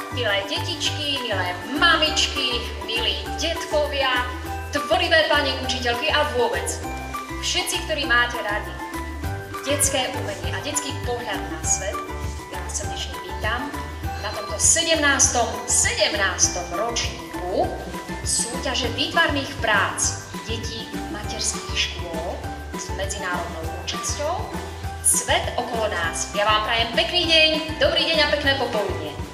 milé detičky, milé mamičky, milí detkovia, tvorivé pani učiteľky a vôbec všetci, ktorí máte radi detské umenie a detský pohľad na svet, ja vás srdečne vítam na tomto 17. ročníku súťaže výtvarných prác detí materských škôl s medzinárodnou účasťou Svet okolo nás. Ja vám prajem pekný deň, dobrý deň a pekné popoludnie.